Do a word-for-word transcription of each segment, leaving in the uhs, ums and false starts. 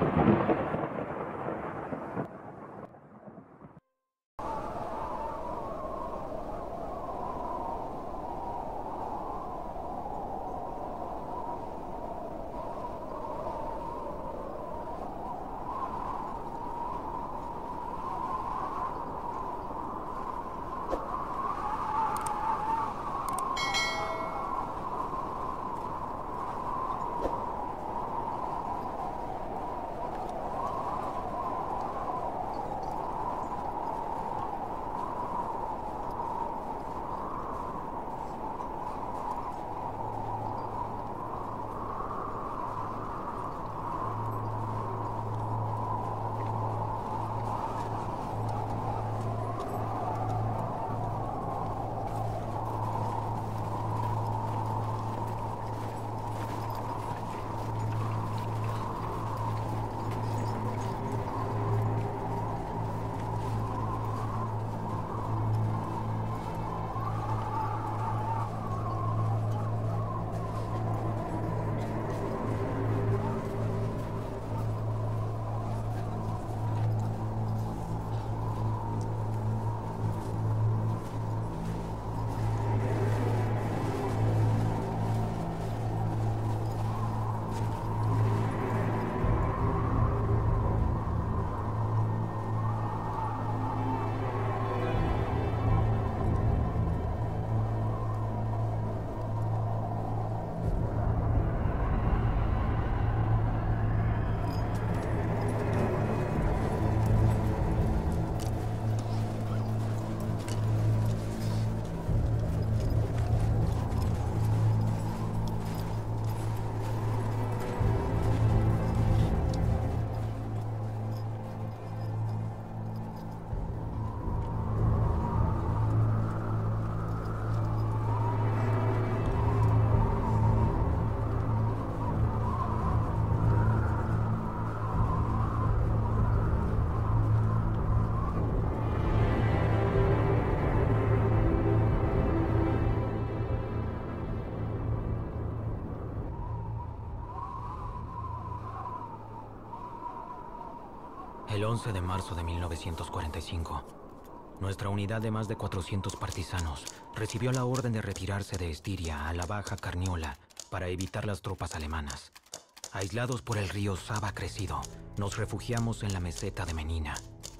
El once de marzo de mil novecientos cuarenta y cinco, nuestra unidad de más de cuatrocientos partisanos recibió la orden de retirarse de Estiria a la Baja Carniola para evitar las tropas alemanas. Aislados por el río Sava crecido, nos refugiamos en la meseta de Menina.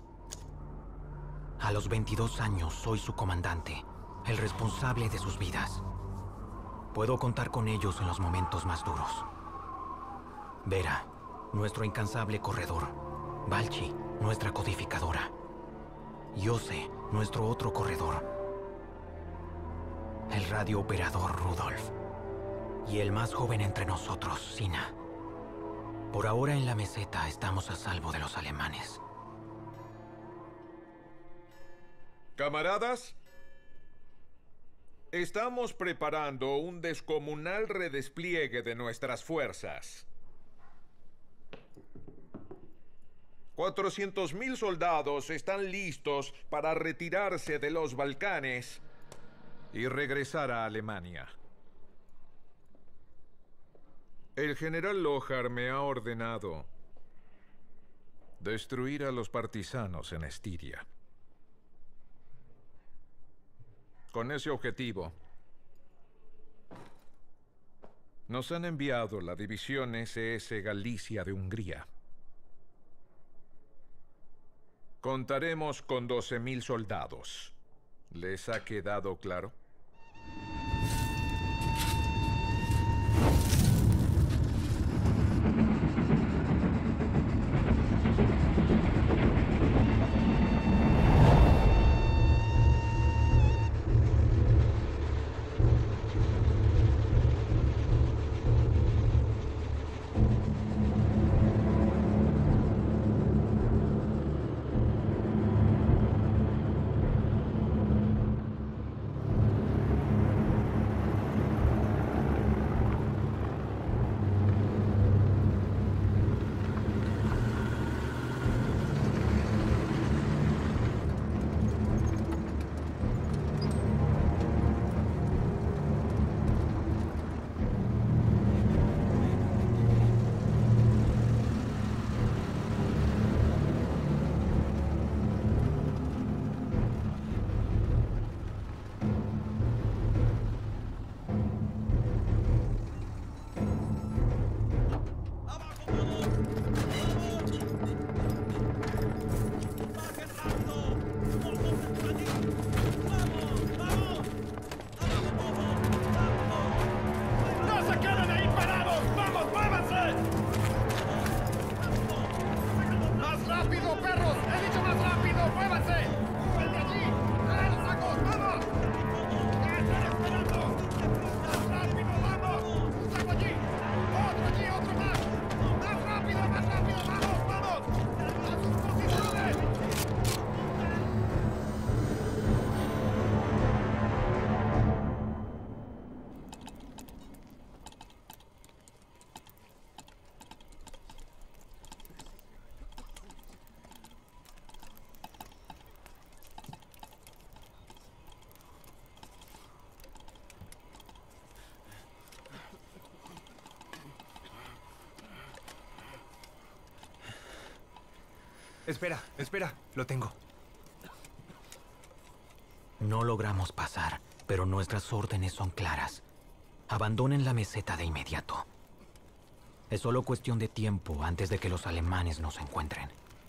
A los veintidós años soy su comandante, el responsable de sus vidas. Puedo contar con ellos en los momentos más duros. Vera, nuestro incansable corredor. Balchi, nuestra codificadora. Yose, nuestro otro corredor. El radiooperador Rudolf. Y el más joven entre nosotros, Sina. Por ahora en la meseta estamos a salvo de los alemanes. Camaradas, estamos preparando un descomunal redespliegue de nuestras fuerzas. cuatrocientos mil soldados están listos para retirarse de los Balcanes y regresar a Alemania. El general Lohar me ha ordenado destruir a los partisanos en Estiria. Con ese objetivo, nos han enviado la división ese ese Galicia de Hungría. Contaremos con doce mil soldados. ¿Les ha quedado claro? rápido, perros! ¡He dicho más rápido! ¡Muévanse! ¡Ven de allí! ¡Trae los sacos! ¡Vamos! ¡Ya están esperando! ¡Más rápido, vamos! ¡Un saco allí! ¡Otro allí, otro más! ¡Más rápido, más rápido! ¡Vamos, vamos! ¡A sus posiciones! Espera, espera, lo tengo. No logramos pasar, pero nuestras órdenes son claras. Abandonen la meseta de inmediato. Es solo cuestión de tiempo antes de que los alemanes nos encuentren.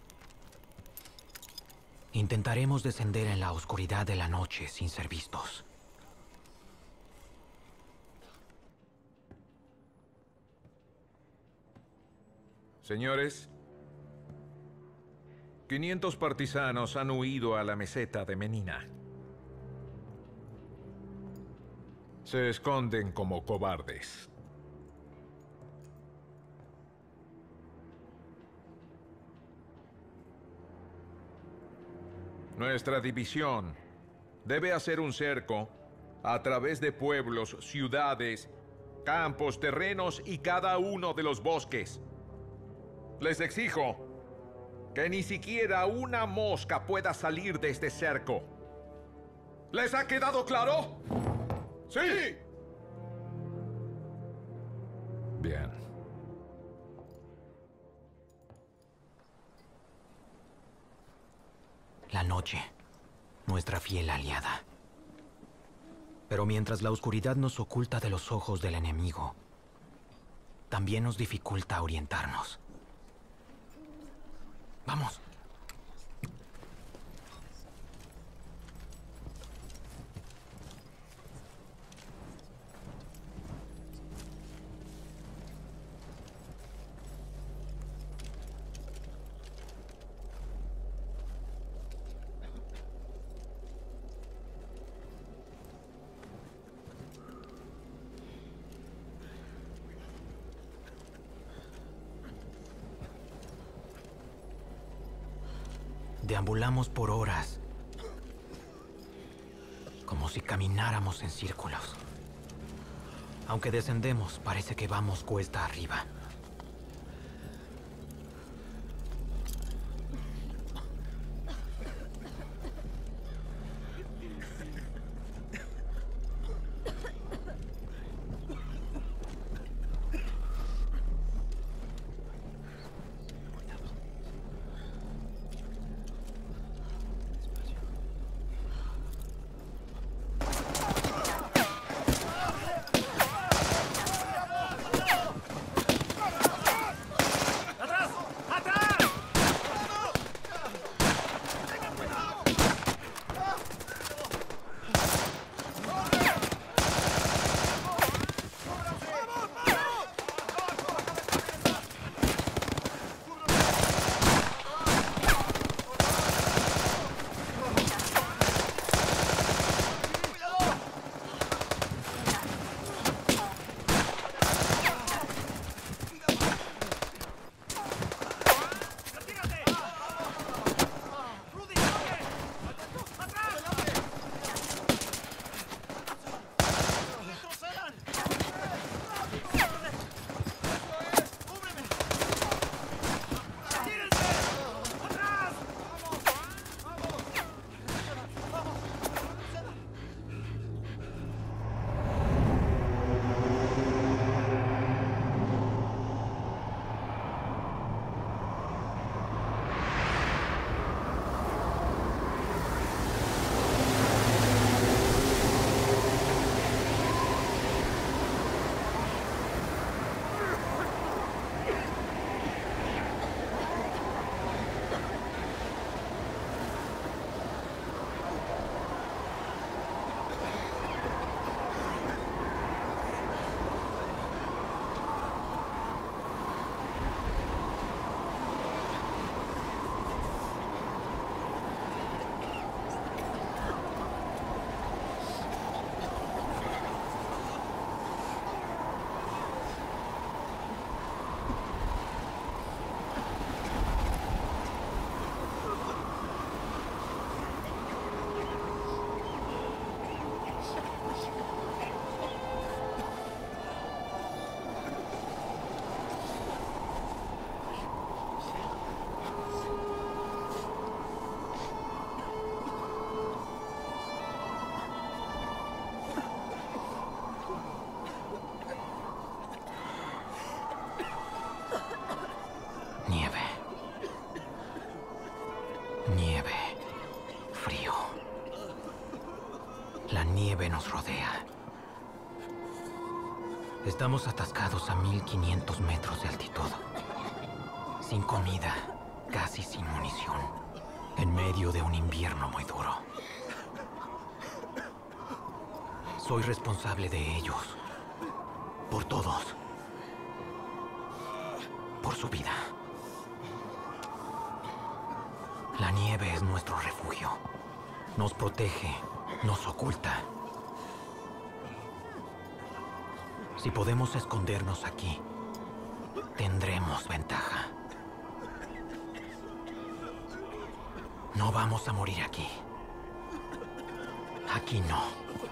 Intentaremos descender en la oscuridad de la noche sin ser vistos. Señores, quinientos partisanos han huido a la meseta de Menina. Se esconden como cobardes. Nuestra división debe hacer un cerco a través de pueblos, ciudades, campos, terrenos y cada uno de los bosques. Les exijo que ni siquiera una mosca pueda salir de este cerco. ¿Les ha quedado claro? ¡Sí! Bien. La noche, nuestra fiel aliada. Pero mientras la oscuridad nos oculta de los ojos del enemigo, también nos dificulta orientarnos. ¡Vamos! Deambulamos por horas, como si camináramos en círculos. Aunque descendemos, parece que vamos cuesta arriba. Nieve. Nieve. Frío. La nieve nos rodea. Estamos atascados a mil quinientos metros de altitud. Sin comida, casi sin munición. En medio de un invierno muy duro. Soy responsable de ellos. Por todos. Por su vida. La nieve es nuestro refugio. Nos protege, nos oculta. Si podemos escondernos aquí, tendremos ventaja. No vamos a morir aquí. Aquí no.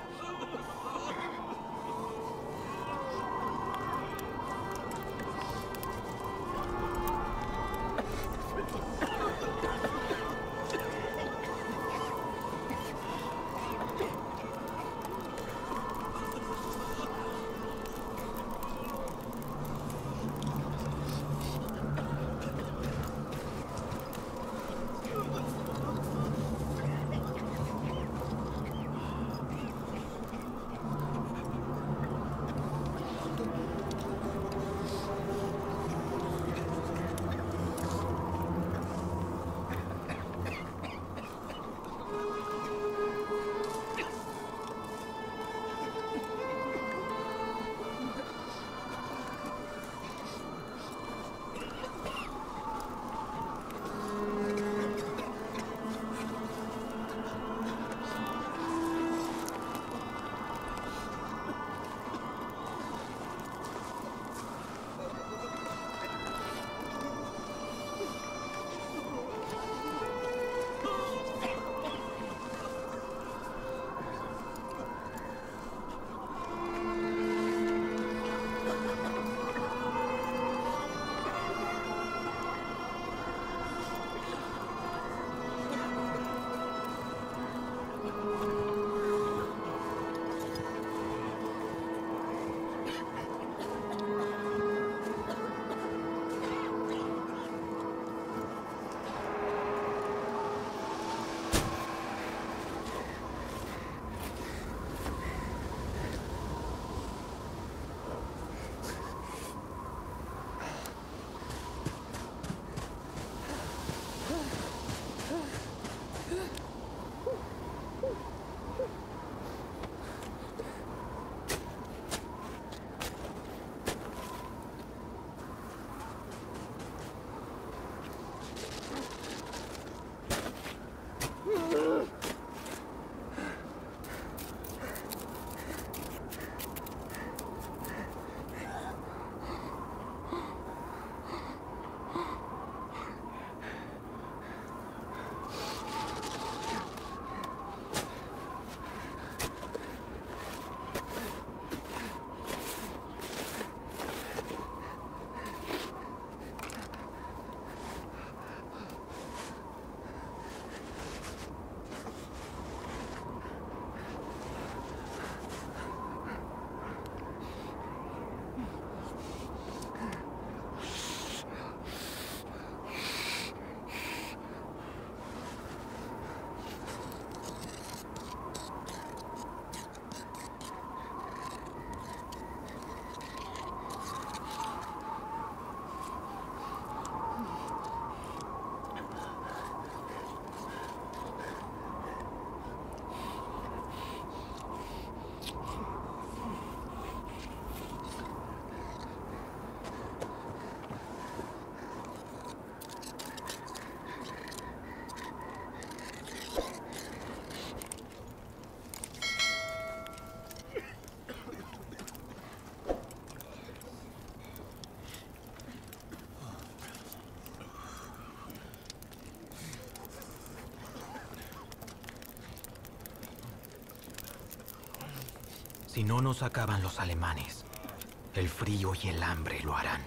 Si no nos acaban los alemanes, el frío y el hambre lo harán.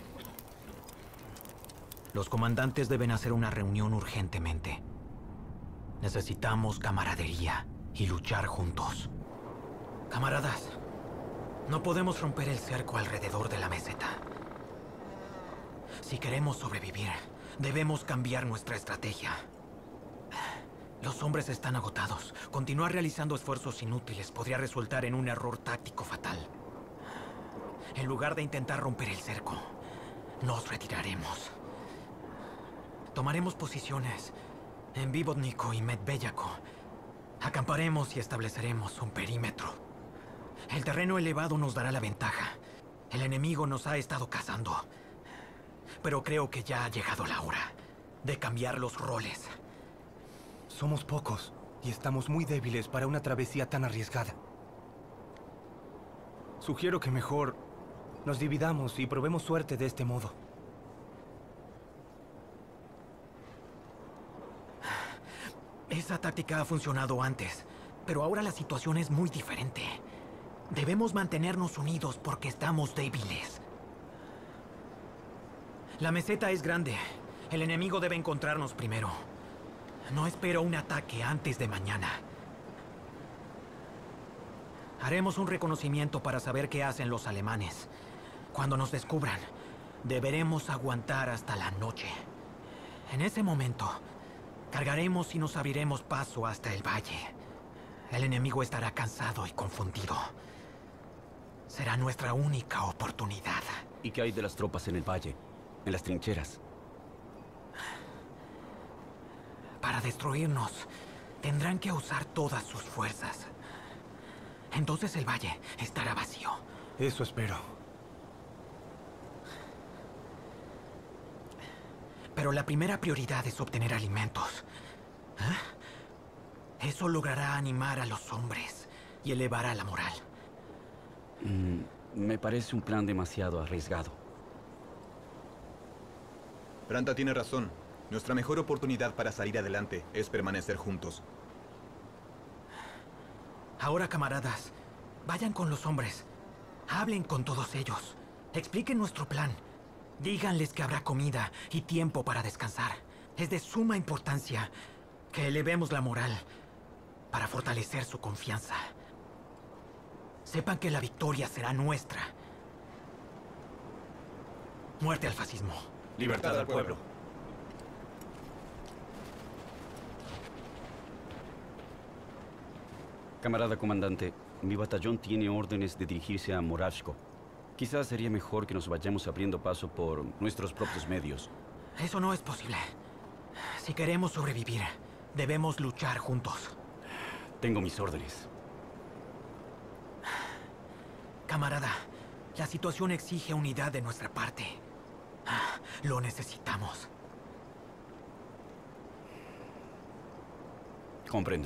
Los comandantes deben hacer una reunión urgentemente. Necesitamos camaradería y luchar juntos. Camaradas, no podemos romper el cerco alrededor de la meseta. Si queremos sobrevivir, Debemos cambiar nuestra estrategia. Los hombres están agotados. Continuar realizando esfuerzos inútiles podría resultar en un error táctico fatal. En lugar de intentar romper el cerco, nos retiraremos. Tomaremos posiciones en Vibodniko y Medveyaco. Acamparemos y estableceremos un perímetro. El terreno elevado nos dará la ventaja. El enemigo nos ha estado cazando. Pero creo que ya ha llegado la hora de cambiar los roles. Somos pocos y estamos muy débiles para una travesía tan arriesgada. Sugiero que mejor nos dividamos y probemos suerte de este modo. Esa táctica ha funcionado antes, pero ahora la situación es muy diferente. Debemos mantenernos unidos porque estamos débiles. La meseta es grande. El enemigo debe encontrarnos primero. No espero un ataque antes de mañana. Haremos un reconocimiento para saber qué hacen los alemanes. Cuando nos descubran, deberemos aguantar hasta la noche. En ese momento, cargaremos y nos abriremos paso hasta el valle. El enemigo estará cansado y confundido. Será nuestra única oportunidad. ¿Y qué hay de las tropas en el valle? En las trincheras. Para destruirnos, tendrán que usar todas sus fuerzas. Entonces el valle estará vacío. Eso espero. Pero la primera prioridad es obtener alimentos. ¿Eh? Eso logrará animar a los hombres y elevará la moral. Mm, me parece un plan demasiado arriesgado. Franta tiene razón. Nuestra mejor oportunidad para salir adelante es permanecer juntos. Ahora, camaradas, vayan con los hombres. Hablen con todos ellos. Expliquen nuestro plan. Díganles que habrá comida y tiempo para descansar. Es de suma importancia que elevemos la moral para fortalecer su confianza. Sepan que la victoria será nuestra. Muerte al fascismo. Libertad al pueblo. Camarada comandante, mi batallón tiene órdenes de dirigirse a Moravsko. Quizás sería mejor que nos vayamos abriendo paso por nuestros propios medios. Eso no es posible. Si queremos sobrevivir, debemos luchar juntos. Tengo mis órdenes. Camarada, la situación exige unidad de nuestra parte. Lo necesitamos. Comprendo.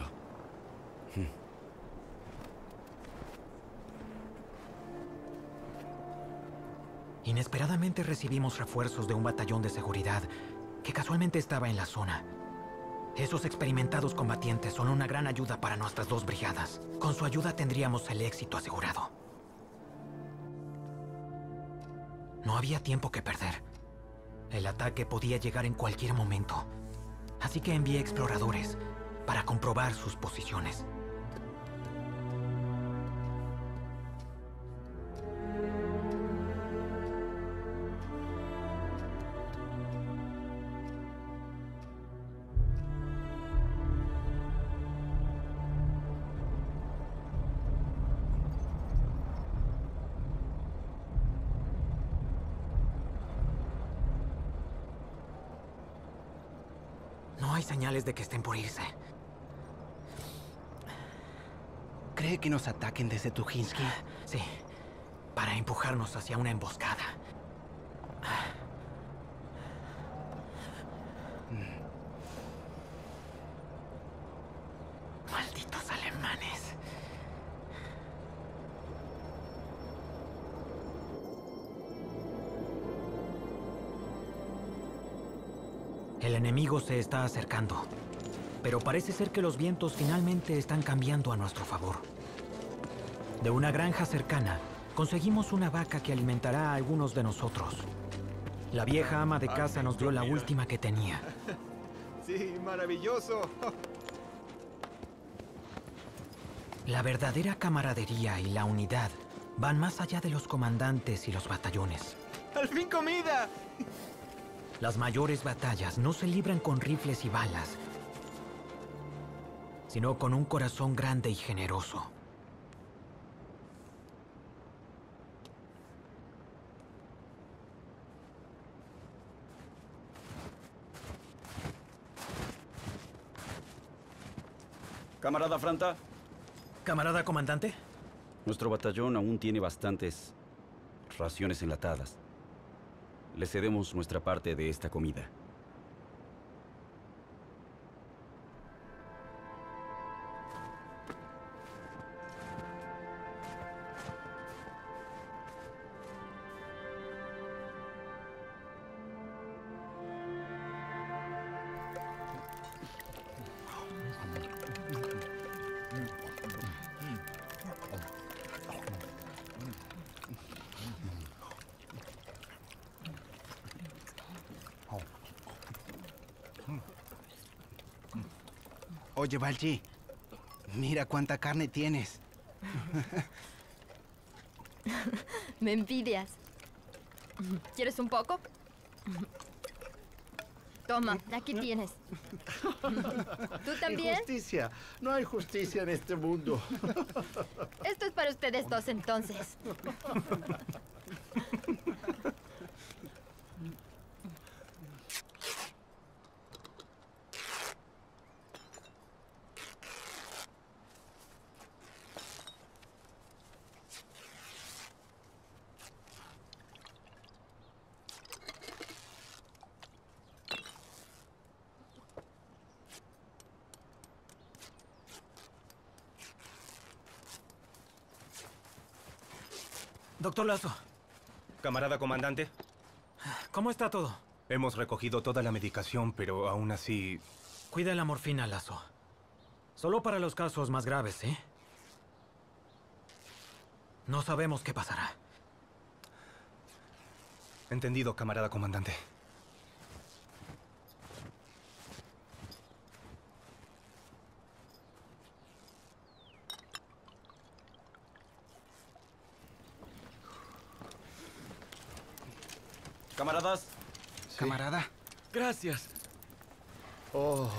Inesperadamente recibimos refuerzos de un batallón de seguridad que casualmente estaba en la zona. Esos experimentados combatientes son una gran ayuda para nuestras dos brigadas. Con su ayuda tendríamos el éxito asegurado. No había tiempo que perder. El ataque podía llegar en cualquier momento. Así que envié exploradores para comprobar sus posiciones. No hay señales de que estén por irse. ¿Cree que nos ataquen desde Tujinsky? Sí, para empujarnos hacia una emboscada. Malditos alemanes. El enemigo se está acercando, pero parece ser que los vientos finalmente están cambiando a nuestro favor. De una granja cercana, conseguimos una vaca que alimentará a algunos de nosotros. La vieja ama de casa nos dio la última que tenía. Sí, maravilloso. La verdadera camaradería y la unidad van más allá de los comandantes y los batallones. ¡Al fin comida! Las mayores batallas no se libran con rifles y balas, sino con un corazón grande y generoso. Camarada Franta. Camarada comandante. Nuestro batallón aún tiene bastantes raciones enlatadas. Le cedemos nuestra parte de esta comida. Oye, Valji, mira cuánta carne tienes. Me envidias. ¿Quieres un poco? Toma, aquí tienes. ¿Tú también? Injusticia. No hay justicia en este mundo. Esto es para ustedes dos, entonces. Doctor Lazo. Camarada comandante, ¿Cómo está todo? hemos recogido toda la medicación, pero aún así... Cuida la morfina, Lazo. Solo para los casos más graves, ¿eh? No sabemos qué pasará. Entendido, camarada comandante. Camaradas. Camarada. Gracias. Oh.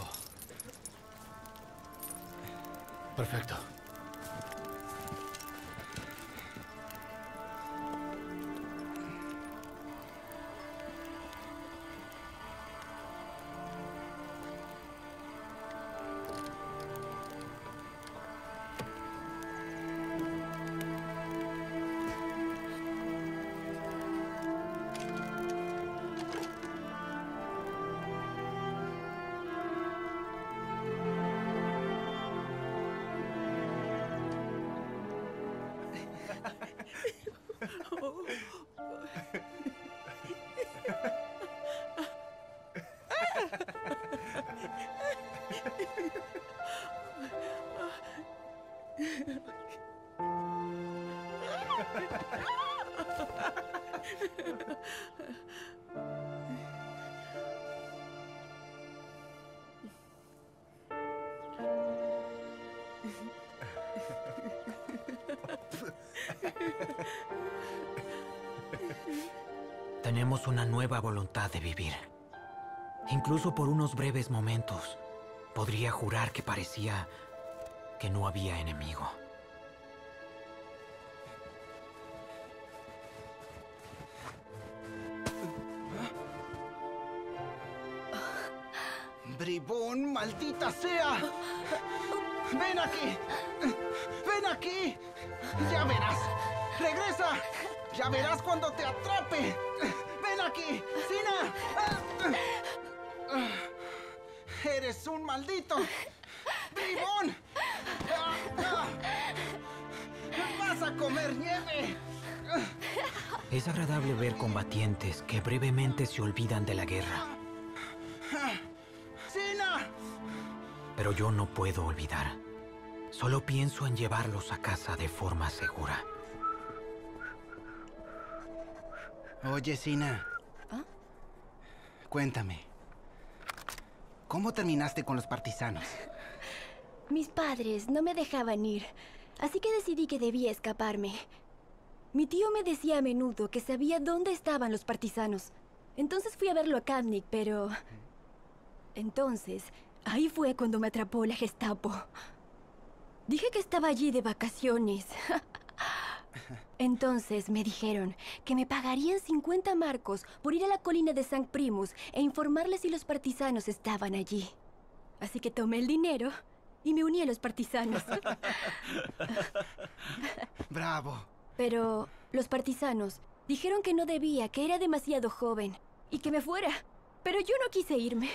Perfecto. Tenemos una nueva voluntad de vivir. Incluso por unos breves momentos, podría jurar que parecía que no había enemigo. Bribón, maldita sea. Ven aquí. Ven aquí. Ya verás. Regresa. Ya verás cuando te atrape. Ven aquí. Sina. Eres un maldito. Bribón. Vas a comer nieve. Es agradable ver combatientes que brevemente se olvidan de la guerra. ¡Sina! Pero yo no puedo olvidar. Solo pienso en llevarlos a casa de forma segura. Oye, Sina. ¿Ah? Cuéntame. ¿Cómo terminaste con los partisanos? Mis padres no me dejaban ir, así que decidí que debía escaparme. Mi tío me decía a menudo que sabía dónde estaban los partisanos. Entonces fui a verlo a Kamnik, pero... Entonces, ahí fue cuando me atrapó la Gestapo. Dije que estaba allí de vacaciones. Entonces me dijeron que me pagarían cincuenta marcos por ir a la colina de Sankt Primus e informarles si los partisanos estaban allí. Así que tomé el dinero y me uní a los partisanos. ¡Bravo! Pero los partisanos dijeron que no debía, que era demasiado joven y que me fuera. Pero yo no quise irme.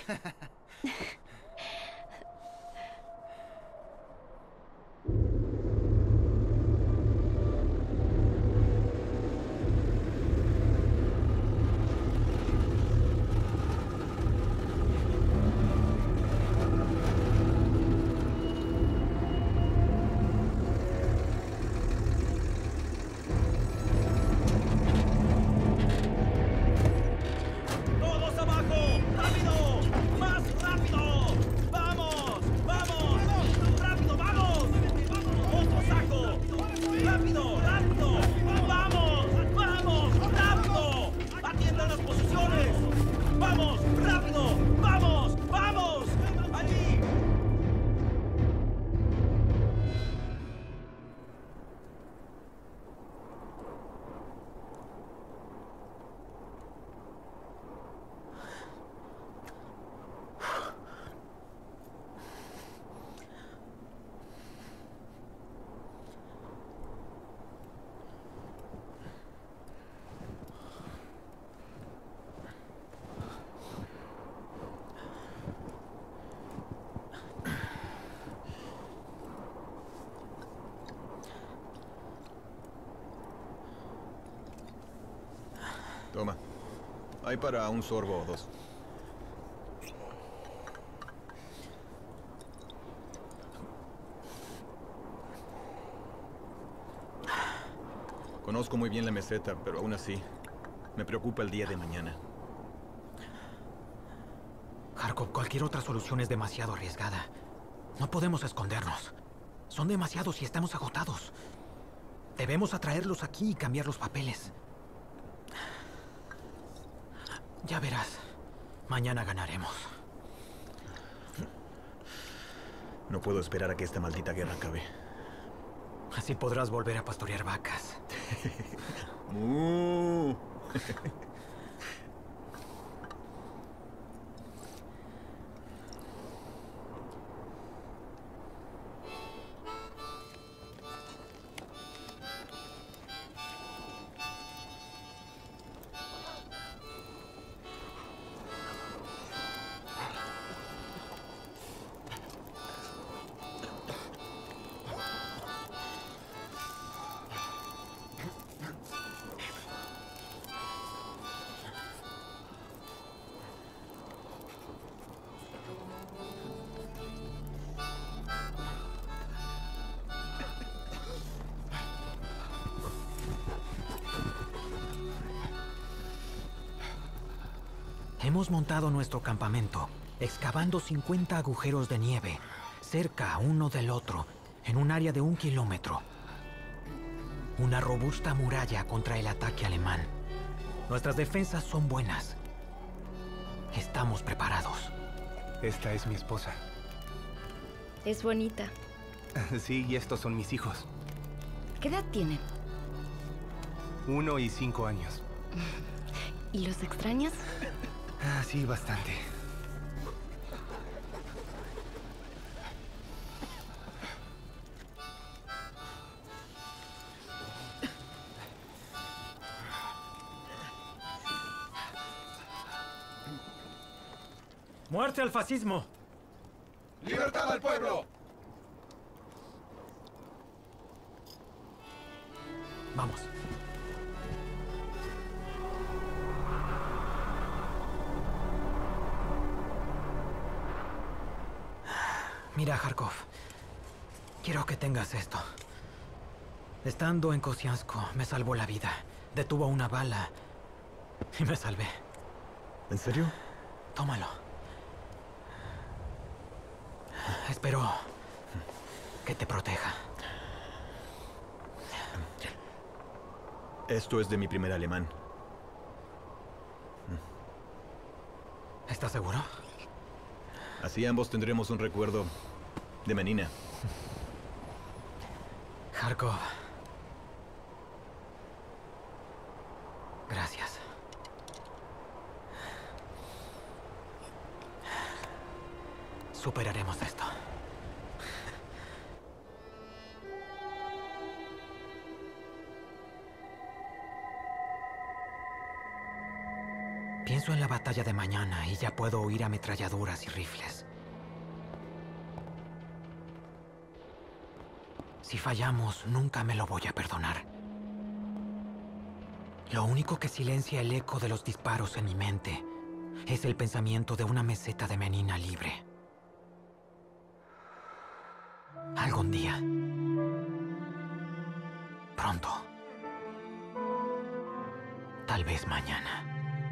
¡Todos abajo! ¡Rápido! ¡Más rápido! ¡Vamos! ¡Vamos! ¡Rápido! ¡Vamos! ¡Otro saco! ¡Rápido! ¡Rápido! ¡Vamos! ¡Vamos! ¡Rápido! ¡Atiendan las posiciones! ¡Vamos! ¡Rápido! ¡Vamos! ¡Vamos! ¡Allí! Toma. Hay para un sorbo o dos. Conozco muy bien la meseta, pero aún así, me preocupa el día de mañana. Kharkov, cualquier otra solución es demasiado arriesgada. No podemos escondernos. Son demasiados y estamos agotados. Debemos atraerlos aquí y cambiar los papeles. Ya verás. Mañana ganaremos. No puedo esperar a que esta maldita guerra acabe. Así podrás volver a pastorear vacas. ¡Mu! Hemos montado nuestro campamento, excavando cincuenta agujeros de nieve, cerca uno del otro, en un área de un kilómetro. Una robusta muralla contra el ataque alemán. Nuestras defensas son buenas. Estamos preparados. Esta es mi esposa. Es bonita. Sí, y estos son mis hijos. ¿Qué edad tienen? Uno y cinco años. ¿Y los extrañas? Ah, sí, bastante. ¡Muerte al fascismo! ¡Libertad al pueblo! Vamos. Mira, Kharkov. Quiero que tengas esto. Estando en Kosiansko, me salvó la vida. Detuvo una bala y me salvé. ¿En serio? Tómalo. Espero que te proteja. Esto es de mi primer alemán. ¿Estás seguro? Así ambos tendremos un recuerdo de Menina. Kharkov. Gracias. Superaremos esto. Pienso en la batalla de mañana y ya puedo oír ametralladoras y rifles. Si fallamos, nunca me lo voy a perdonar. Lo único que silencia el eco de los disparos en mi mente es el pensamiento de una meseta de Menina libre. Algún día. Pronto. Tal vez mañana.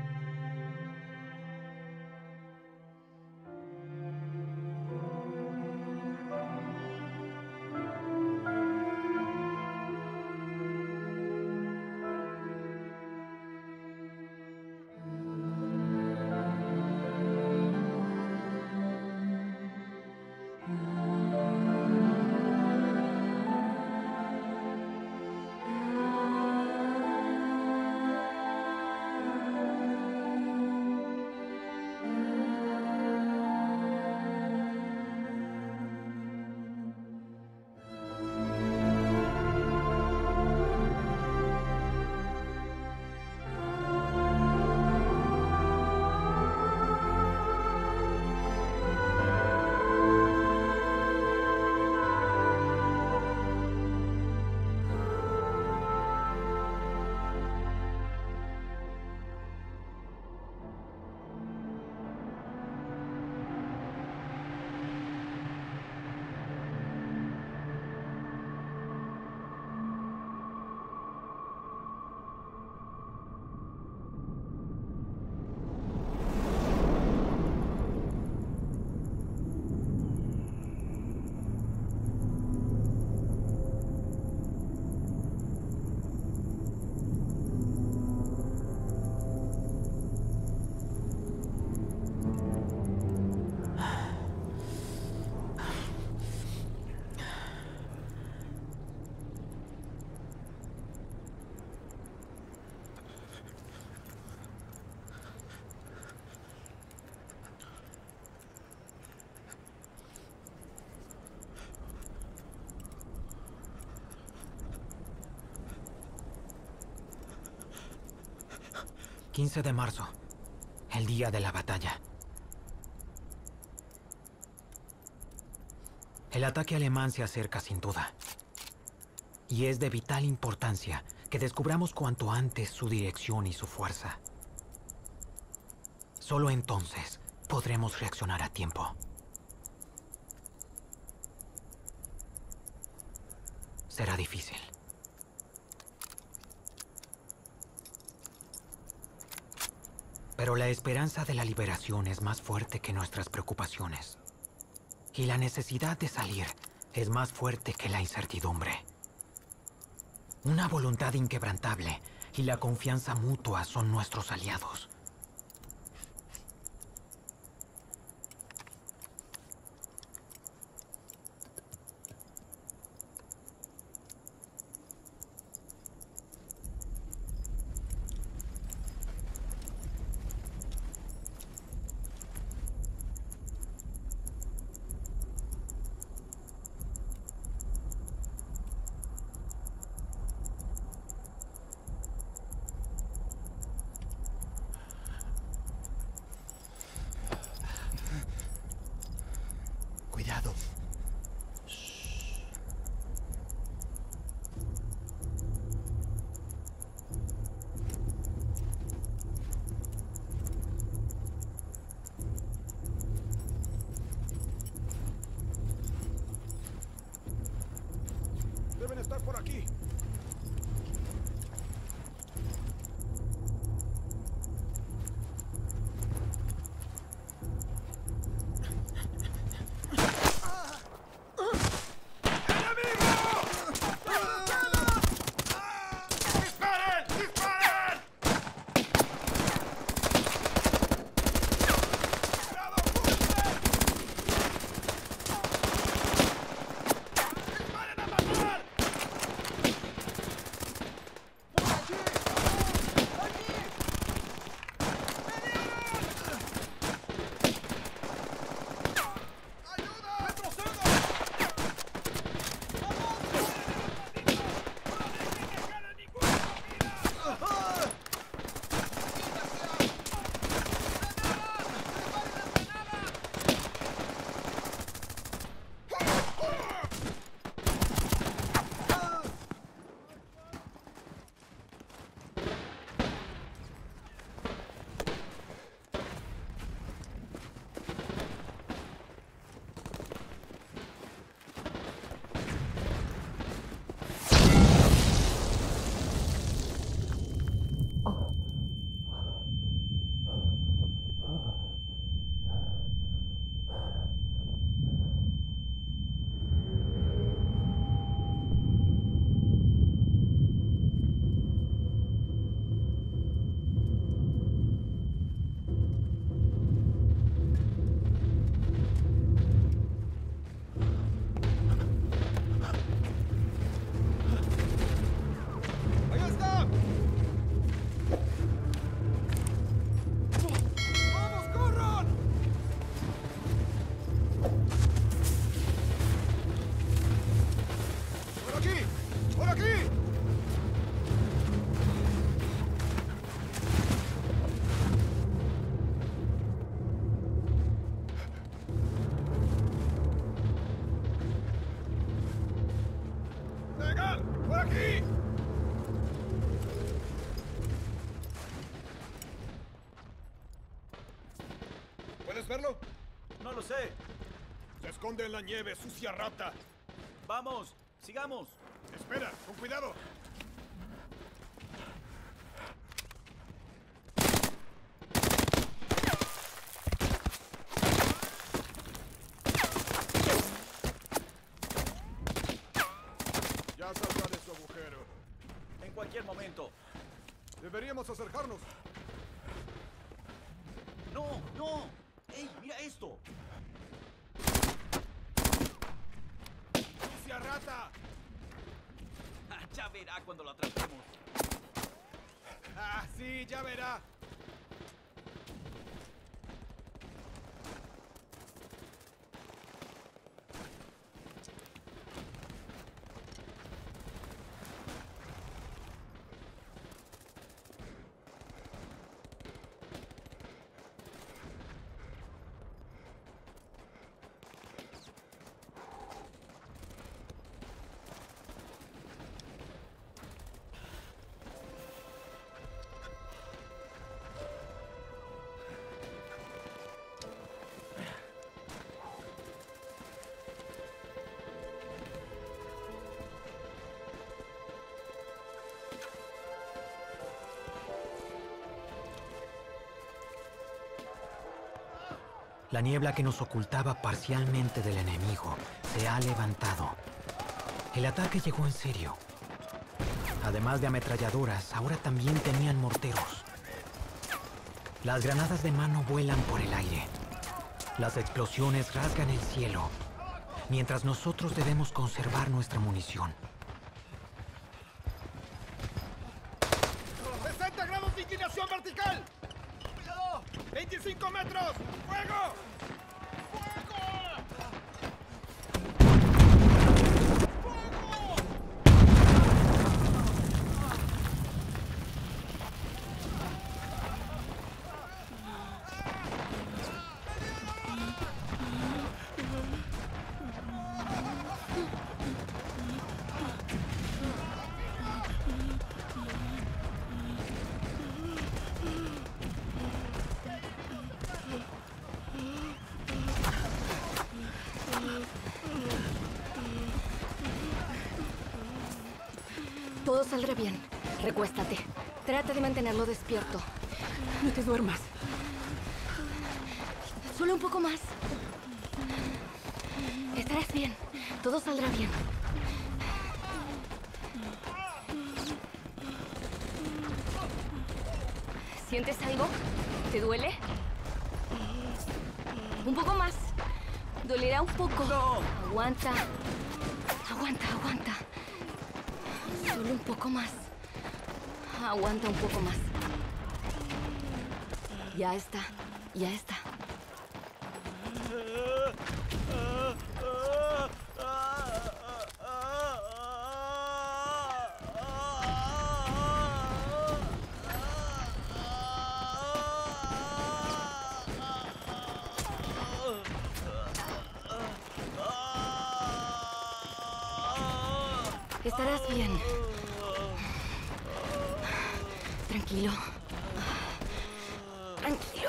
quince de marzo, el día de la batalla. El ataque alemán se acerca sin duda. Y es de vital importancia que descubramos cuanto antes su dirección y su fuerza. Solo entonces podremos reaccionar a tiempo. Será difícil. Pero la esperanza de la liberación es más fuerte que nuestras preocupaciones. Y la necesidad de salir es más fuerte que la incertidumbre. Una voluntad inquebrantable y la confianza mutua son nuestros aliados. Cuidado. Deben estar por aquí. aquí! ¿Puedes verlo? No lo sé. Se esconde en la nieve, sucia rata. Vamos, sigamos. Espera, con cuidado. Ya saldrá de su agujero. En cualquier momento. Deberíamos acercarnos. No, no. ¡Ey, mira esto! ¡Sucia rata! Ya verá cuando lo atrapemos. Ah, sí, ya verá. La niebla que nos ocultaba parcialmente del enemigo se ha levantado. El ataque llegó en serio. Además de ametralladoras, ahora también tenían morteros. Las granadas de mano vuelan por el aire. Las explosiones rasgan el cielo, mientras nosotros debemos conservar nuestra munición. ¡sesenta grados de inclinación vertical! ¡Cuidado! ¡veinticinco metros! ¡Fuego! Todo saldrá bien. Recuéstate. Trata de mantenerlo despierto. No te duermas. Solo un poco más. Estarás bien. Todo saldrá bien. ¿Sientes algo? ¿Te duele? Un poco más. Dolerá un poco. No. Aguanta. Aguanta, aguanta. Solo un poco más. Aguanta un poco más. Ya está. Ya está. Estarás bien. Tranquilo. Tranquilo.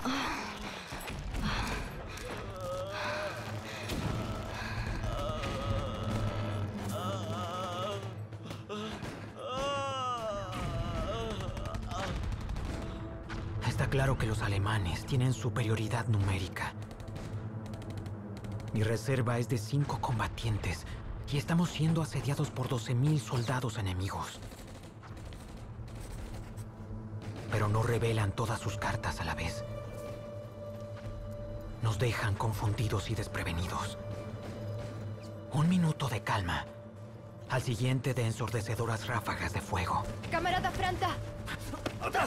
Está claro que los alemanes tienen superioridad numérica. Mi reserva es de cinco combatientes y estamos siendo asediados por doce mil soldados enemigos. Pero no revelan todas sus cartas a la vez. Nos dejan confundidos y desprevenidos. Un minuto de calma, al siguiente de ensordecedoras ráfagas de fuego. ¡Camarada Franta! ¡Atrás!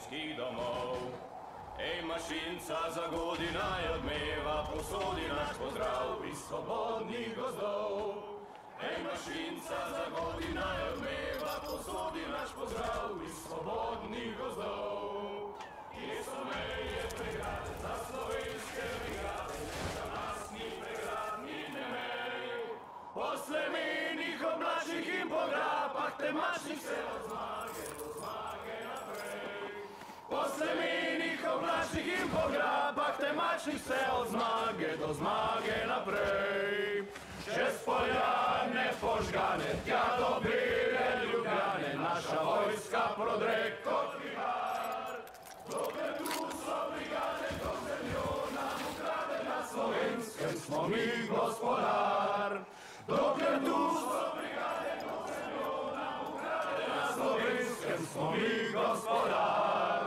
domov. Ej, mašinca za godina je odmeva, posodi naš pozdrav iz svobodnih gozdov. Ej, mašinca za godina je odmeva, posodi naš pozdrav iz svobodnih gozdov. Kje so meje pregrade za slovenske brigade, za nas ni pregrad, ni ne mej. Po slemenih oblačnih in po grapah temačnih se od zmage do zmage naprej. Po slemenih oblačnih in po grapah temačnih se od zmage do zmage naprej. Čez poljane požgane, tja do bele Ljubljane, naša vojska prodre kot vihar. Dokler tu so brigade, kot zemljo nam ukrade, na Slovenskem smo mi gospodar. Dokler tu so brigade, kot zemljo nam ukrade, na Slovenskem smo mi gospodar.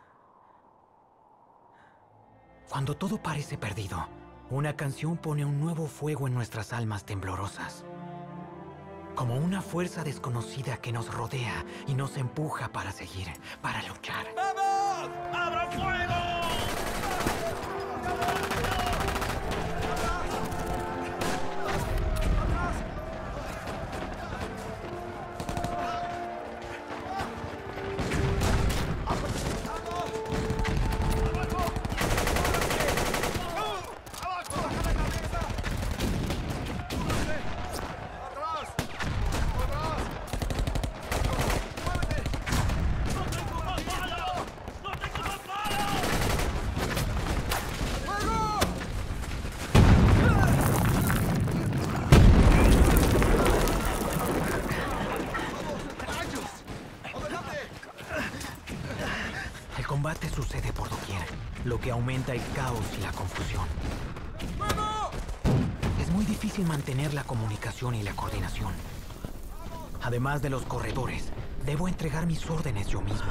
Cuando todo parece perdido, una canción pone un nuevo fuego en nuestras almas temblorosas. Como una fuerza desconocida que nos rodea y nos empuja para seguir, para luchar. ¡Vamos! ¡Abra fuego! El combate sucede por doquier, lo que aumenta el caos y la confusión. Es muy difícil mantener la comunicación y la coordinación. Además de los corredores, debo entregar mis órdenes yo mismo.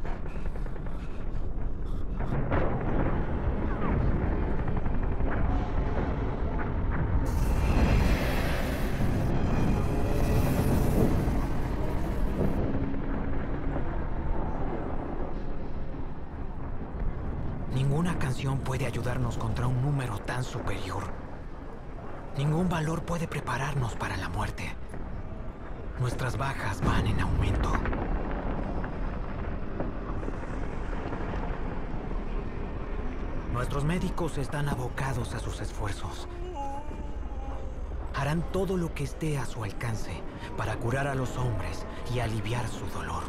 Ninguna canción puede ayudarnos contra un número tan superior. Ningún valor puede prepararnos para la muerte. Nuestras bajas van en aumento. Nuestros médicos están abocados a sus esfuerzos. Harán todo lo que esté a su alcance para curar a los hombres y aliviar su dolor.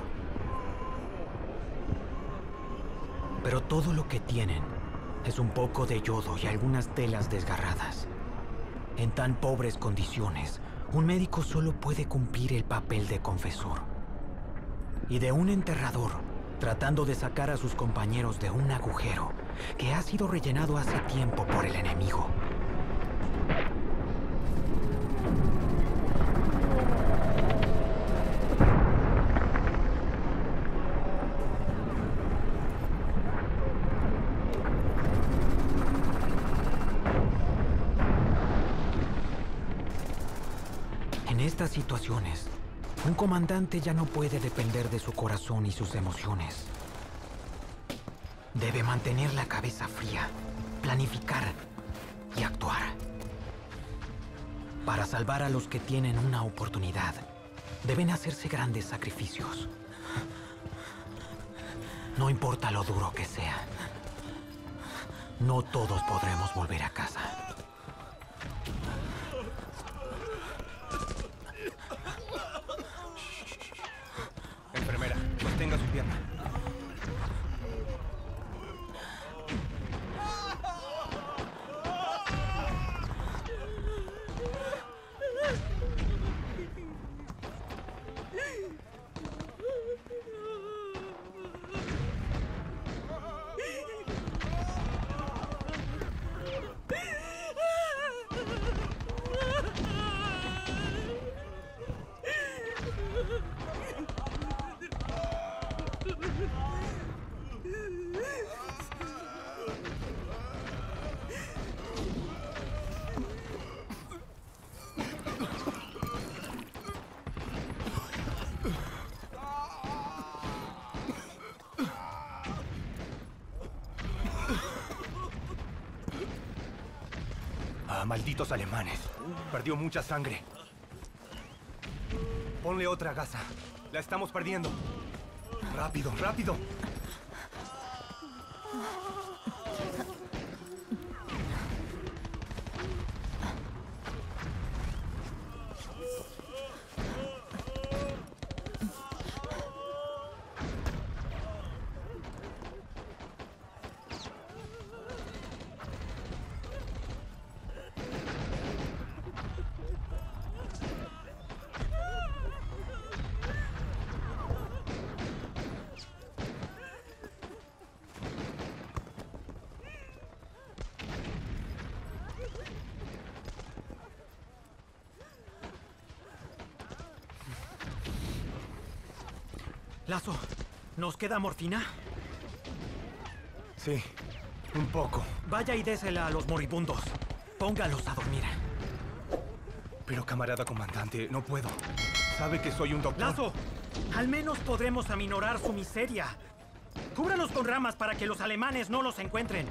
Pero todo lo que tienen es un poco de yodo y algunas telas desgarradas. En tan pobres condiciones, un médico solo puede cumplir el papel de confesor. Y de un enterrador, tratando de sacar a sus compañeros de un agujero que ha sido rellenado hace tiempo por el enemigo. En estas situaciones, un comandante ya no puede depender de su corazón y sus emociones. Debe mantener la cabeza fría, planificar y actuar. Para salvar a los que tienen una oportunidad, deben hacerse grandes sacrificios. No importa lo duro que sea, no todos podremos volver a casa. Enfermera, sostenga su pierna. Ah, malditos alemanes. Perdió mucha sangre. Ponle otra gasa. La estamos perdiendo. Rápido, rápido. Lazo, ¿nos queda morfina? Sí, un poco. Vaya y désela a los moribundos. Póngalos a dormir. Pero, camarada comandante, no puedo. Sabe que soy un doctor. ¡Lazo! Al menos podremos aminorar su miseria. Cúbralos con ramas para que los alemanes no los encuentren.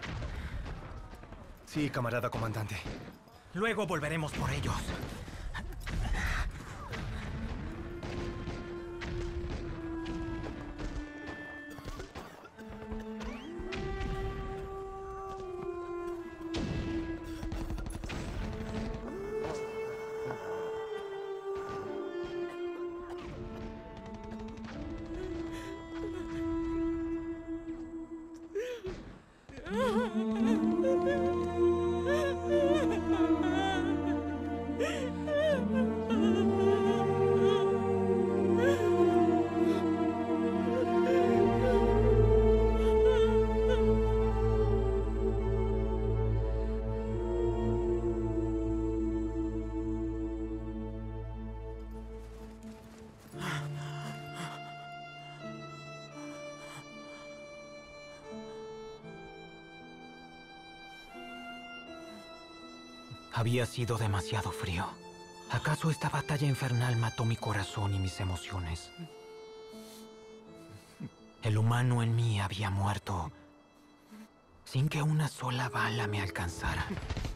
Sí, camarada comandante. Luego volveremos por ellos. Había sido demasiado frío. ¿Acaso esta batalla infernal mató mi corazón y mis emociones? El humano en mí había muerto sin que una sola bala me alcanzara.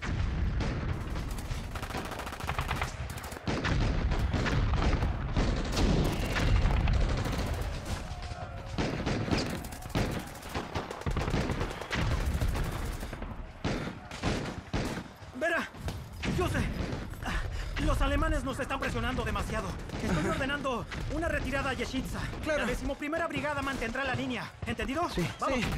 Los alemanes nos están presionando demasiado. Estoy ordenando una retirada a Yeshitza. Claro. La decimoprimera brigada mantendrá la línea. ¿Entendido? Sí. Vamos. Sí.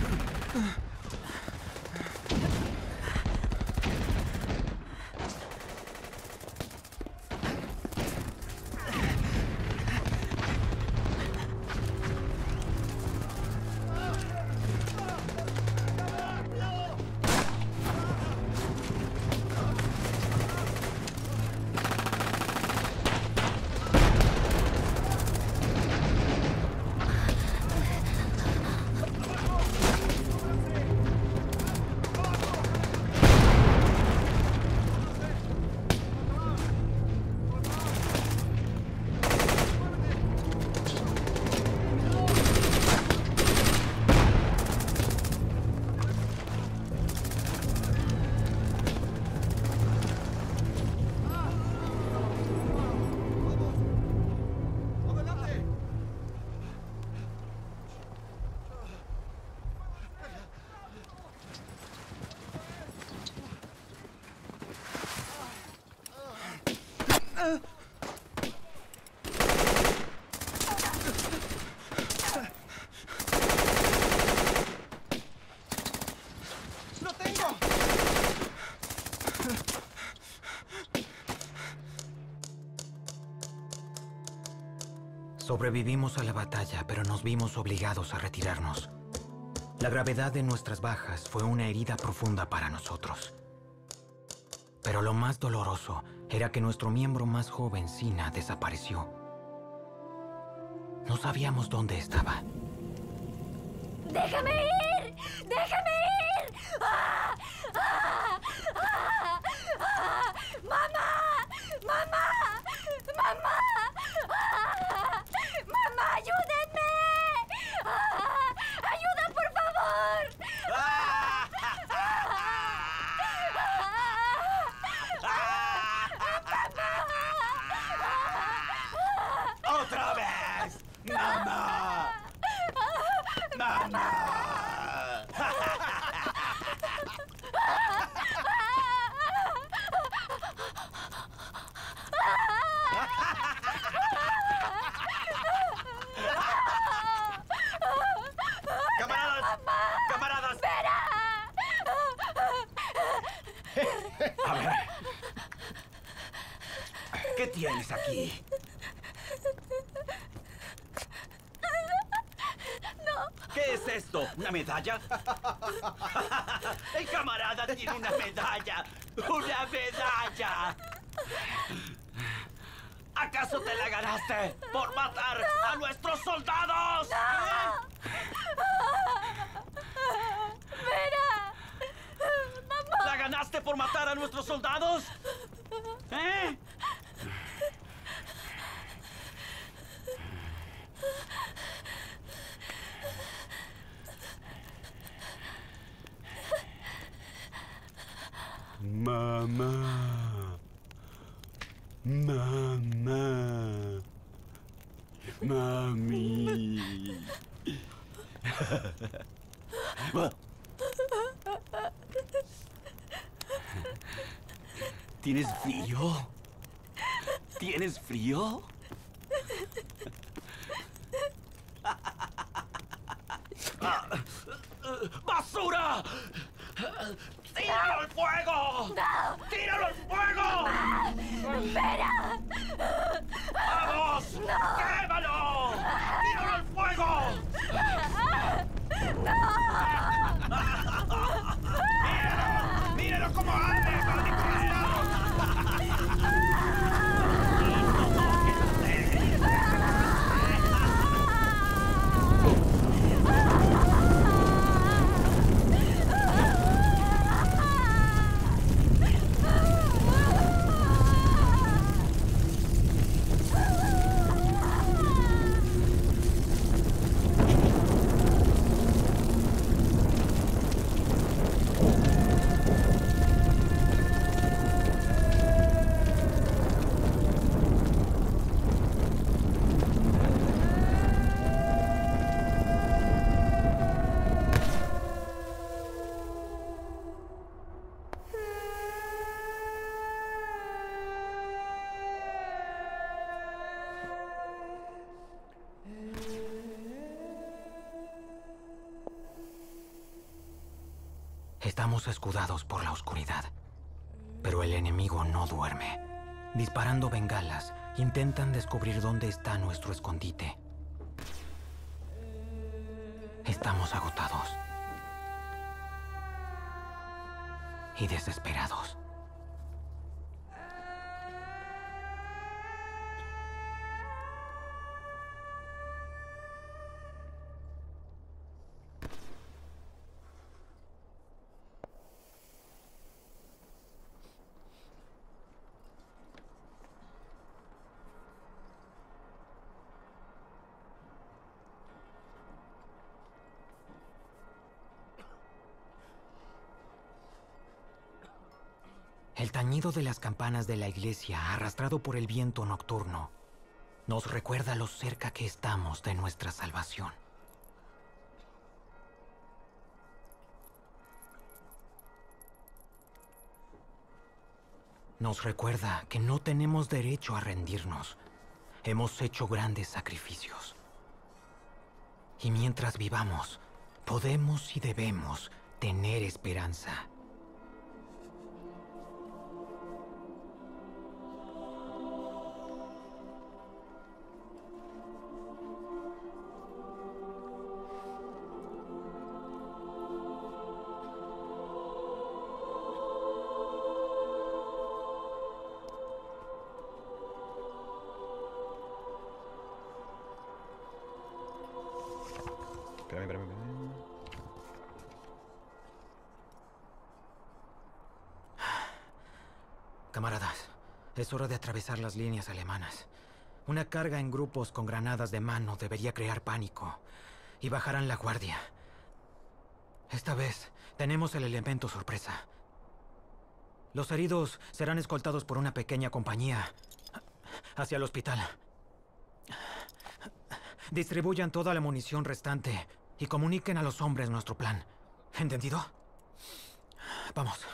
¡Lo tengo! Sobrevivimos a la batalla, pero nos vimos obligados a retirarnos. La gravedad de nuestras bajas fue una herida profunda para nosotros. Pero lo más doloroso era que nuestro miembro más joven, Sina, desapareció. No sabíamos dónde estaba. ¡Déjame ir! ¡Déjame ir! ¡Ah! ¡Ah! ¡Ah! ¡Ah! ¡Mamá! ¡Mamá! ¡Mamá! ¡Ah! ¡Mamá, ayúdenme! ¡Ah! ¡Ayuda, por favor! ¡Ah! ¡Ah! tienes aquí? No. ¿Qué es esto? ¿Una medalla? El camarada tiene una medalla. ¡Una medalla! ¿Acaso te la ganaste por matar no. a nuestros soldados? ¡No! ¡Vera! ¡Mamá! ¿La ganaste por matar a nuestros soldados? ¿Eh? Mamá. Mamá. Mami. ¿Tienes frío? ¿Tienes frío? ¡Basura! ¡Tíralo al fuego! ¡No! ¡Tíralo al fuego! ¡Espera! ¡Vamos! ¡No! ¡Quémalo! ¡Tíralo al fuego! ¡No! ¡Míralo! ¡Míralo cómo arde! ¡Maldito bastardo! Estamos escudados por la oscuridad, pero el enemigo no duerme. Disparando bengalas, intentan descubrir dónde está nuestro escondite. Estamos agotados y desesperados. El tañido de las campanas de la iglesia, arrastrado por el viento nocturno, nos recuerda lo cerca que estamos de nuestra salvación. Nos recuerda que no tenemos derecho a rendirnos. Hemos hecho grandes sacrificios. Y mientras vivamos, podemos y debemos tener esperanza. Espérame, espérame, espérame. Camaradas, es hora de atravesar las líneas alemanas. Una carga en grupos con granadas de mano debería crear pánico y bajarán la guardia. Esta vez tenemos el elemento sorpresa. Los heridos serán escoltados por una pequeña compañía hacia el hospital. Distribuyan toda la munición restante y comuniquen a los hombres nuestro plan. ¿Entendido? Vamos.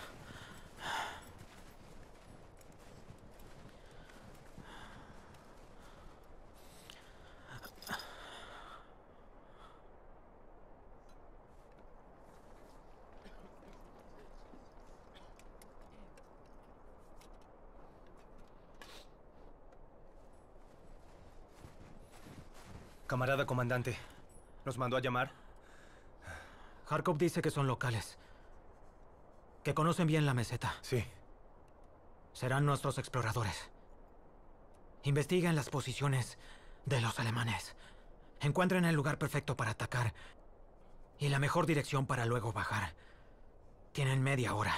Camarada comandante, ¿nos mandó a llamar? Kharkov dice que son locales. Que conocen bien la meseta. Sí. Serán nuestros exploradores. Investiguen las posiciones de los alemanes. Encuentren el lugar perfecto para atacar y la mejor dirección para luego bajar. Tienen media hora.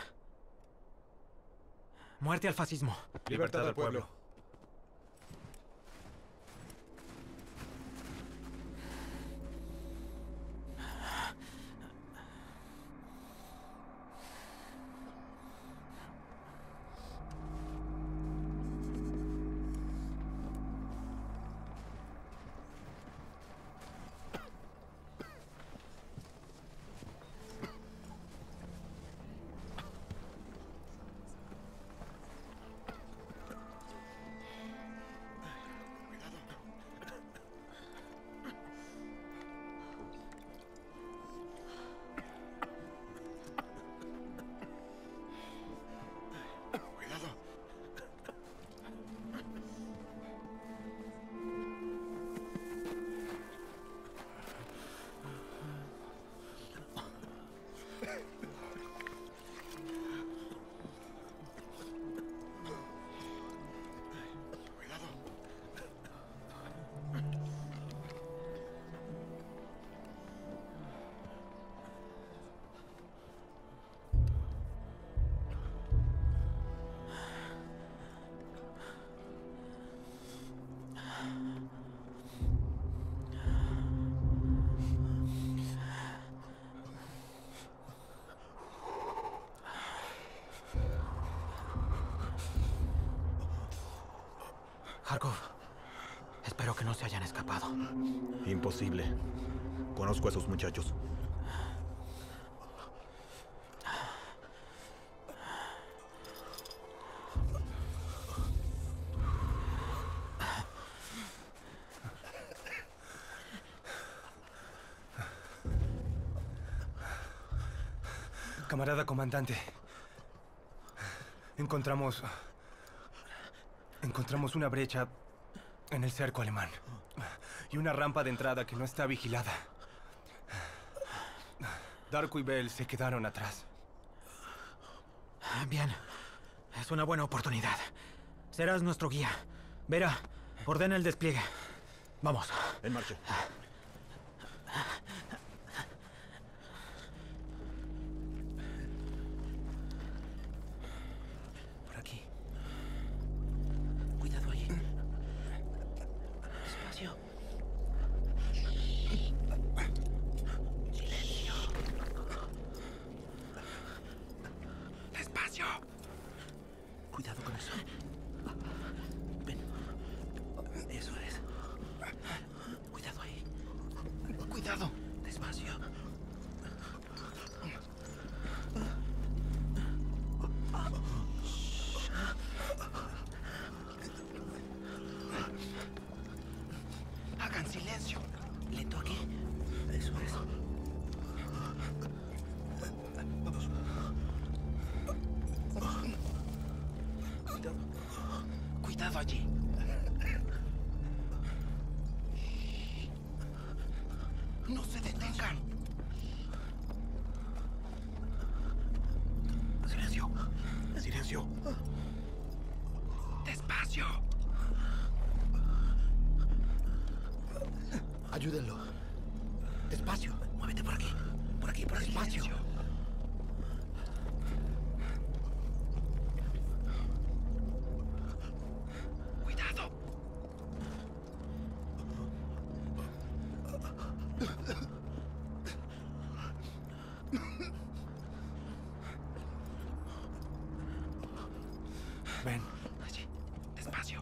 Muerte al fascismo. Libertad al pueblo. Kharkov, espero que no se hayan escapado. Imposible. Conozco a esos muchachos. Camarada comandante, encontramos... Encontramos una brecha en el cerco alemán y una rampa de entrada que no está vigilada. Darko y Bell se quedaron atrás. Bien, es una buena oportunidad. Serás nuestro guía. Vera, ordena el despliegue. Vamos. En marcha. Por aquí. Cuidado allí. Despacio. Silencio. Despacio. Cuidado con eso. Ven. Eso es. Cuidado ahí. Cuidado. Despacio. Hagan silencio. Lento aquí. Eso es. Vamos. Cuidado. Cuidado allí. No se detengan. Silencio. Silencio. Despacio. Ayúdenlo. Despacio. Muévete por aquí. Por aquí, por aquí. Despacio. Cuidado. Ven. Allí. Despacio.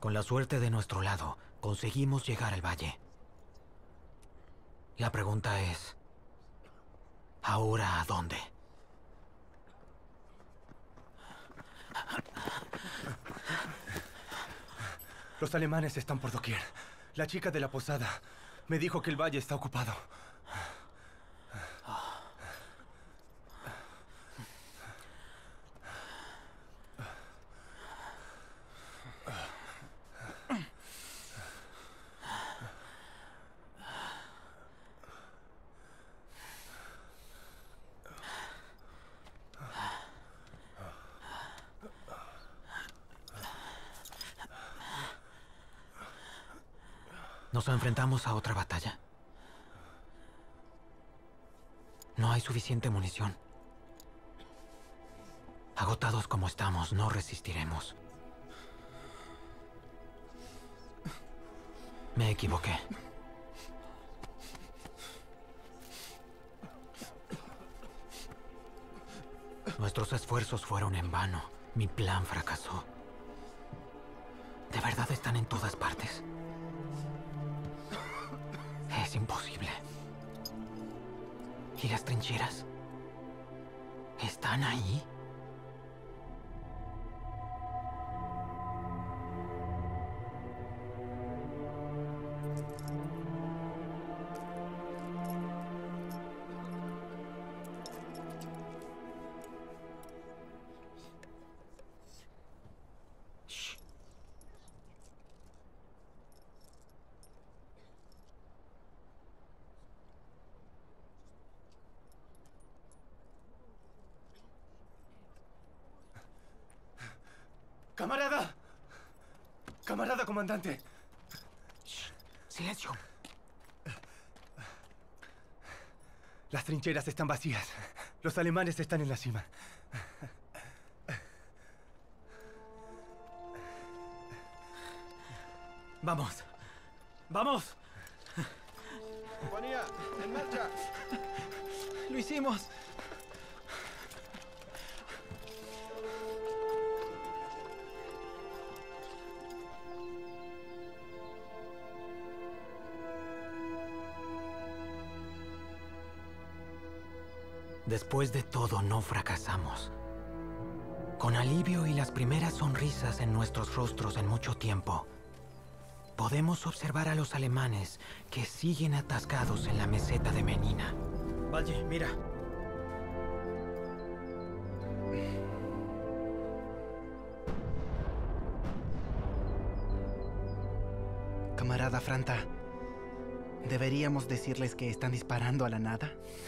Con la suerte de nuestro lado, conseguimos llegar al valle. La pregunta es... ¿ahora a dónde? Los alemanes están por doquier. La chica de la posada me dijo que el valle está ocupado. ¿Nos enfrentamos a otra batalla? No hay suficiente munición. Agotados como estamos, no resistiremos. Me equivoqué. Nuestros esfuerzos fueron en vano. Mi plan fracasó. ¿De verdad están en todas partes? Es imposible. ¿Y las trincheras? ¿Están ahí? ¡Camarada! ¡Camarada comandante! Shh, silencio. Las trincheras están vacías. Los alemanes están en la cima. Vamos. ¡Vamos! Compañía, en marcha. Lo hicimos. Después de todo, no fracasamos. Con alivio y las primeras sonrisas en nuestros rostros en mucho tiempo, podemos observar a los alemanes que siguen atascados en la meseta de Menina. Valle, mira. Camarada Franta, ¿deberíamos decirles que están disparando a la nada?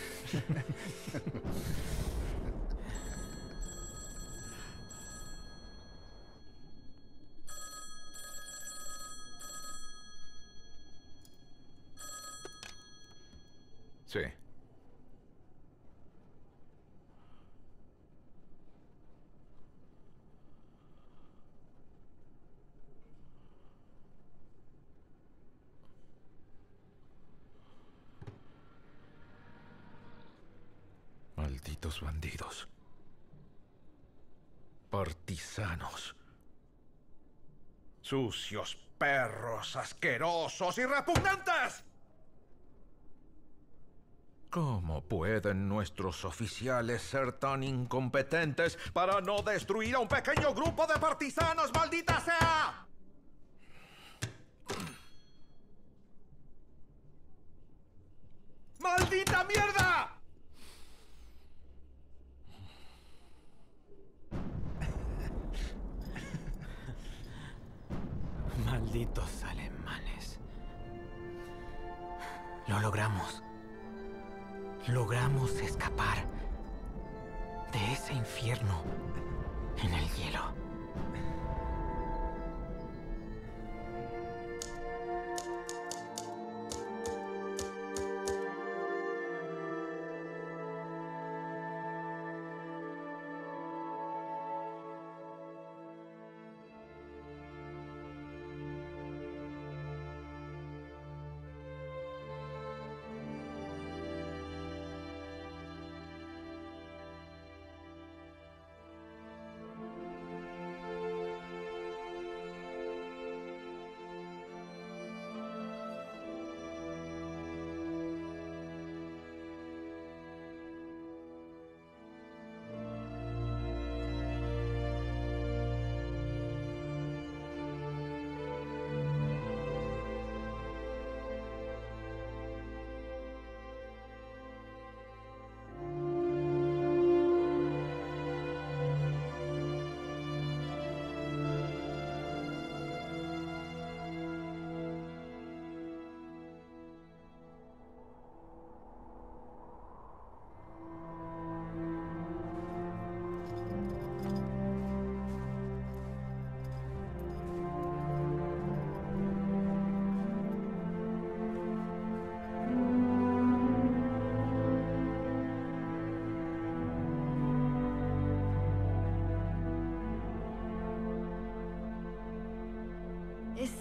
Sí. Malditos bandidos. Partisanos. Sucios perros asquerosos y repugnantes. ¿Cómo pueden nuestros oficiales ser tan incompetentes para no destruir a un pequeño grupo de partisanos, maldita sea? ¡Maldita mierda! Malditos alemanes. Lo logramos. Logramos escapar de ese infierno en el hielo.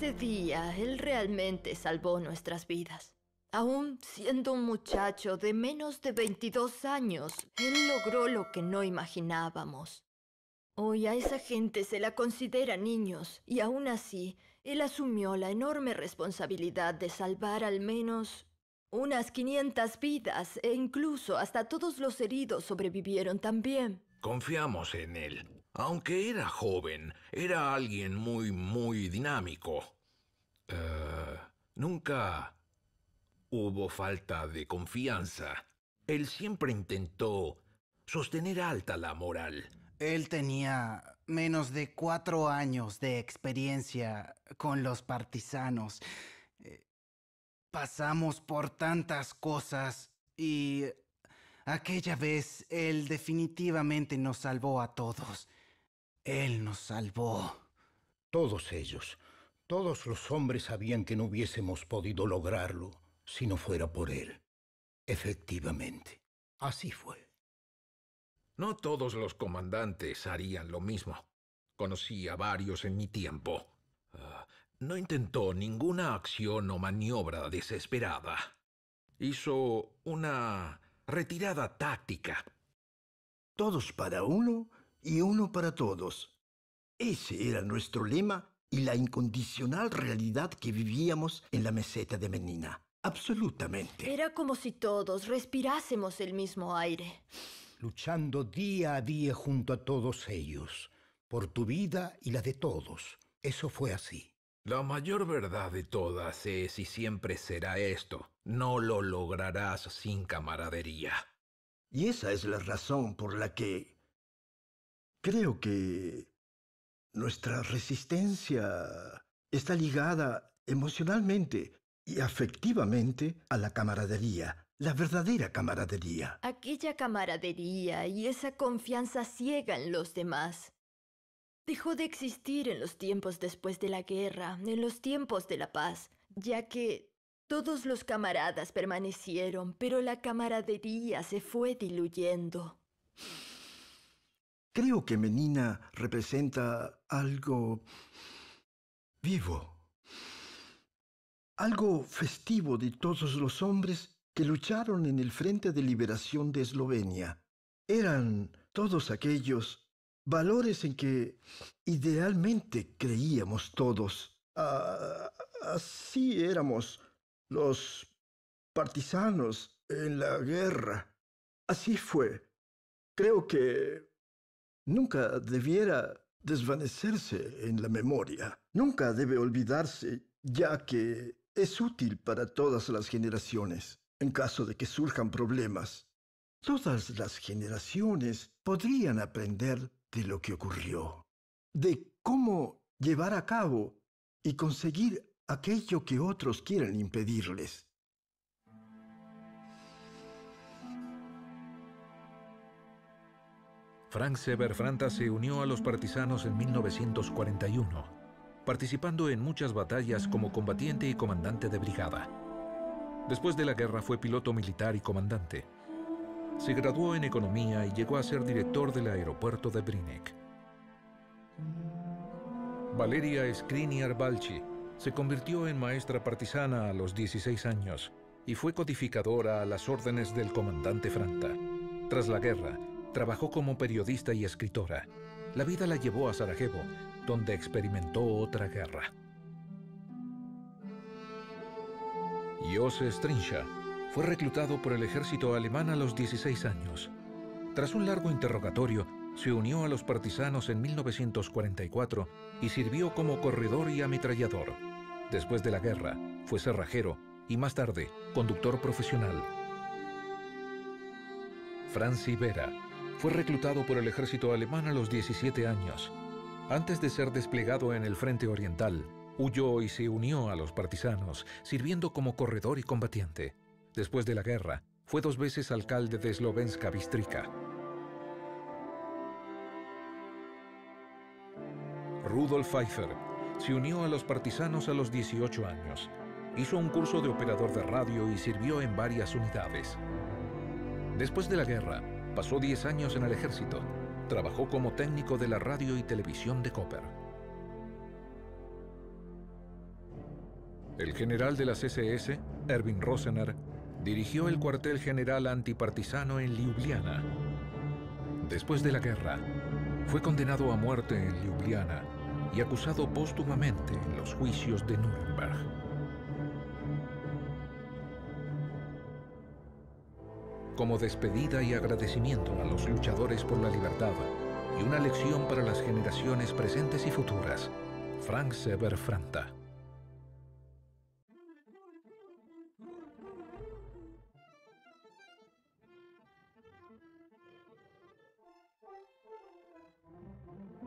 Ese día, él realmente salvó nuestras vidas. Aún siendo un muchacho de menos de veintidós años, él logró lo que no imaginábamos. Hoy a esa gente se la considera niños, y aún así, él asumió la enorme responsabilidad de salvar al menos unas quinientas vidas, e incluso hasta todos los heridos sobrevivieron también. Confiamos en él. Aunque era joven, era alguien muy, muy dinámico. Uh, nunca hubo falta de confianza. Él siempre intentó sostener alta la moral. Él tenía menos de cuatro años de experiencia con los partisanos. Eh, pasamos por tantas cosas y aquella vez él definitivamente nos salvó a todos. Él nos salvó. Todos ellos, todos los hombres sabían que no hubiésemos podido lograrlo si no fuera por él. Efectivamente, así fue. No todos los comandantes harían lo mismo. Conocí a varios en mi tiempo. Uh, no intentó ninguna acción o maniobra desesperada. Hizo una retirada táctica. Todos para uno y uno para todos. Ese era nuestro lema y la incondicional realidad que vivíamos en la meseta de Menina. Absolutamente. Era como si todos respirásemos el mismo aire. Luchando día a día junto a todos ellos, por tu vida y la de todos. Eso fue así. La mayor verdad de todas es y siempre será esto. No lo lograrás sin camaradería. Y esa es la razón por la que creo que nuestra resistencia está ligada emocionalmente y afectivamente a la camaradería. La verdadera camaradería. Aquella camaradería y esa confianza ciega en los demás dejó de existir en los tiempos después de la guerra, en los tiempos de la paz, ya que todos los camaradas permanecieron, pero la camaradería se fue diluyendo. Creo que Menina representa algo vivo, algo festivo de todos los hombres que lucharon en el Frente de Liberación de Eslovenia. Eran todos aquellos valores en que idealmente creíamos todos. Ah, así éramos los partisanos en la guerra. Así fue. Creo que nunca debiera desvanecerse en la memoria. Nunca debe olvidarse, ya que es útil para todas las generaciones. En caso de que surjan problemas, todas las generaciones podrían aprender de lo que ocurrió, de cómo llevar a cabo y conseguir aquello que otros quieren impedirles. Frank Sever Franta se unió a los partisanos en mil novecientos cuarenta y uno, participando en muchas batallas como combatiente y comandante de brigada. Después de la guerra fue piloto militar y comandante. Se graduó en economía y llegó a ser director del aeropuerto de Brinek. Valeria Skriniar Balchi se convirtió en maestra partisana a los dieciséis años y fue codificadora a las órdenes del comandante Franta. Tras la guerra, trabajó como periodista y escritora. La vida la llevó a Sarajevo, donde experimentó otra guerra. Josef Strincha fue reclutado por el ejército alemán a los dieciséis años. Tras un largo interrogatorio, se unió a los partisanos en mil novecientos cuarenta y cuatro y sirvió como corredor y ametrallador. Después de la guerra, fue cerrajero y más tarde, conductor profesional. Franz Vera fue reclutado por el ejército alemán a los diecisiete años. Antes de ser desplegado en el frente oriental, huyó y se unió a los partisanos, sirviendo como corredor y combatiente. Después de la guerra, fue dos veces alcalde de Slovenska Bistrica. Rudolf Pfeiffer se unió a los partisanos a los dieciocho años. Hizo un curso de operador de radio y sirvió en varias unidades. Después de la guerra, pasó diez años en el ejército. Trabajó como técnico de la radio y televisión de Koper. El general de las S S, Erwin Rosener, dirigió el cuartel general antipartisano en Liubliana. Después de la guerra, fue condenado a muerte en Liubliana y acusado póstumamente en los juicios de Nuremberg. Como despedida y agradecimiento a los luchadores por la libertad y una lección para las generaciones presentes y futuras, Frank Sever Franta.